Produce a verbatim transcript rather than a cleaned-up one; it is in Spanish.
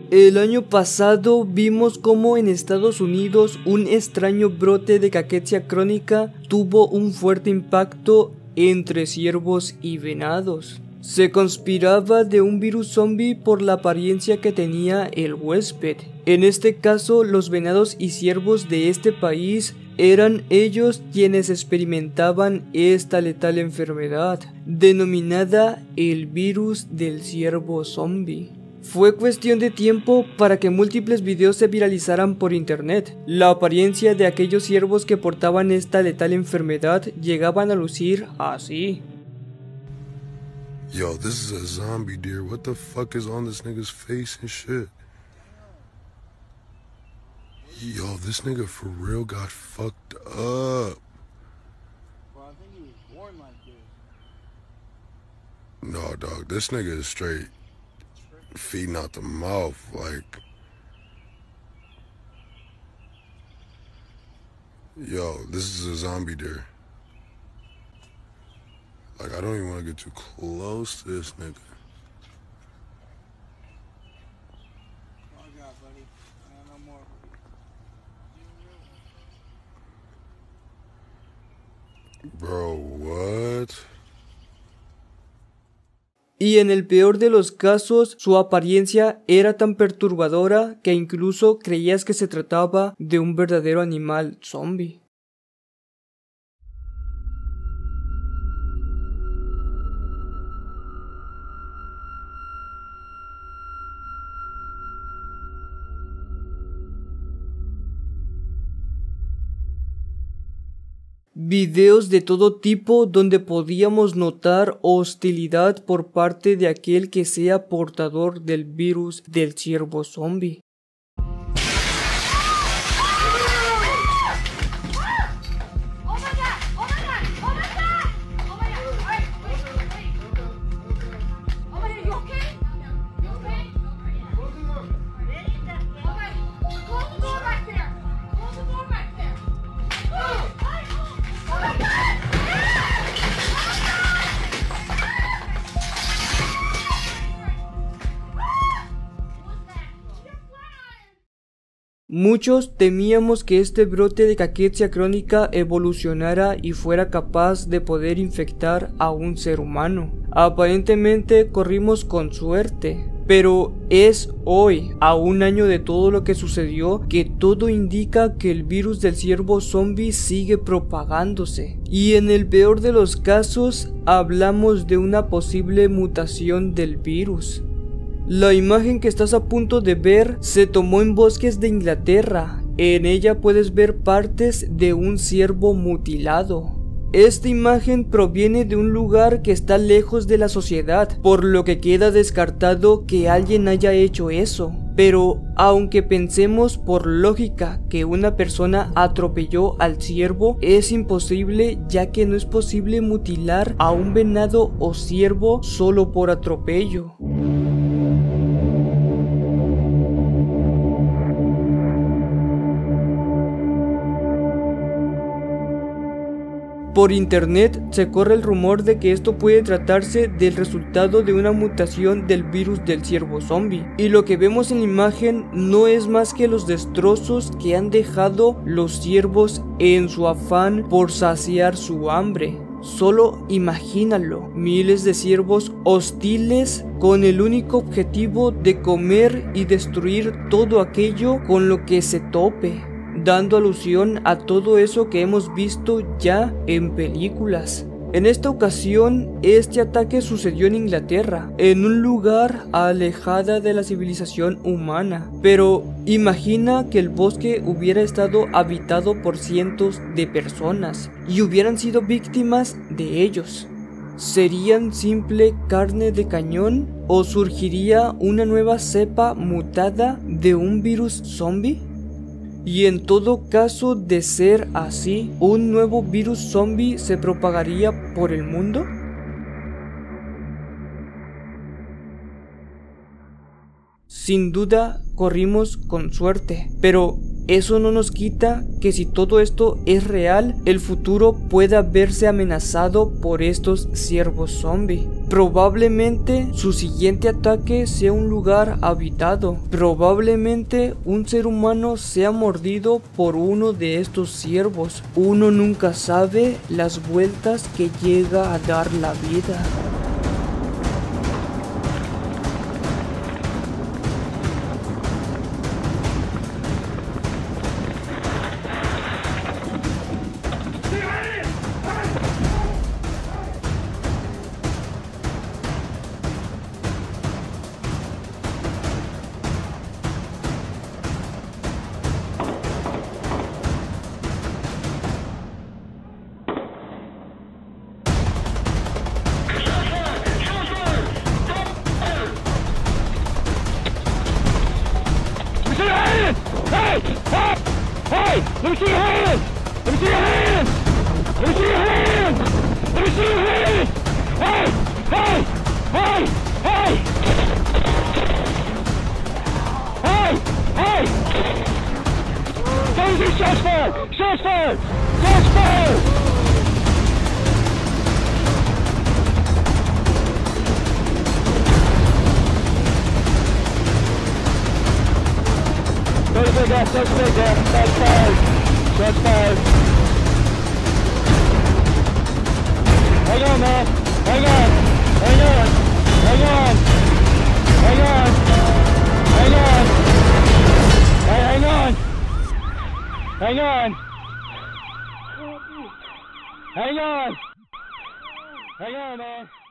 El año pasado vimos cómo en Estados Unidos un extraño brote de caquexia crónica tuvo un fuerte impacto entre ciervos y venados. Se conspiraba de un virus zombie por la apariencia que tenía el huésped. En este caso, los venados y ciervos de este país eran ellos quienes experimentaban esta letal enfermedad, denominada el virus del ciervo zombie. Fue cuestión de tiempo para que múltiples videos se viralizaran por internet. La apariencia de aquellos ciervos que portaban esta letal enfermedad llegaban a lucir así. Yo, this is a zombie deer. What the fuck is on this nigga's face and shit? Yo, this nigga for real got fucked up. Well, I think he was born like this. No, dog, this nigga is straight feeding out the mouth, like. Yo, this is a zombie deer. Like, I don't even want to get too close to this nigga. Oh God, buddy. I don't know more. Bro, what? Y en el peor de los casos, su apariencia era tan perturbadora que incluso creías que se trataba de un verdadero animal zombie. Videos de todo tipo donde podíamos notar hostilidad por parte de aquel que sea portador del virus del ciervo zombie. Muchos temíamos que este brote de caquexia crónica evolucionara y fuera capaz de poder infectar a un ser humano. Aparentemente corrimos con suerte, pero es hoy, a un año de todo lo que sucedió, que todo indica que el virus del ciervo zombie sigue propagándose. Y en el peor de los casos, hablamos de una posible mutación del virus. La imagen que estás a punto de ver se tomó en bosques de Inglaterra. En ella puedes ver partes de un ciervo mutilado. Esta imagen proviene de un lugar que está lejos de la sociedad, por lo que queda descartado que alguien haya hecho eso. Pero aunque pensemos por lógica que una persona atropelló al ciervo, es imposible, ya que no es posible mutilar a un venado o ciervo solo por atropello. Por internet se corre el rumor de que esto puede tratarse del resultado de una mutación del virus del ciervo zombie, y lo que vemos en la imagen no es más que los destrozos que han dejado los ciervos en su afán por saciar su hambre. Solo imagínalo, miles de ciervos hostiles con el único objetivo de comer y destruir todo aquello con lo que se tope, dando alusión a todo eso que hemos visto ya en películas. En esta ocasión, este ataque sucedió en Inglaterra, en un lugar alejada de la civilización humana. Pero imagina que el bosque hubiera estado habitado por cientos de personas y hubieran sido víctimas de ellos. ¿Serían simple carne de cañón o surgiría una nueva cepa mutada de un virus zombie? Y en todo caso de ser así, ¿un nuevo virus zombie se propagaría por el mundo? Sin duda corrimos con suerte, pero eso no nos quita que si todo esto es real, el futuro pueda verse amenazado por estos ciervos zombie. Probablemente su siguiente ataque sea un lugar habitado. Probablemente un ser humano sea mordido por uno de estos ciervos. Uno nunca sabe las vueltas que llega a dar la vida. Hey! Hey! Hey! Let me see your hands! Let me see your hands! Let me see your hands! Let me see your hands! Hey! Hey! Hey! Hey! Hey! Hey! Don't do shots fired! Shots fired! Shots fired! Shots fired, guys. Shots fired, guys. Shots fired. Shots fired. Hang on, man. Hang on. Hang on. Hang on. Hang on. Hang on. Hey, hang on. Hang on. Hang on. Hang on, man.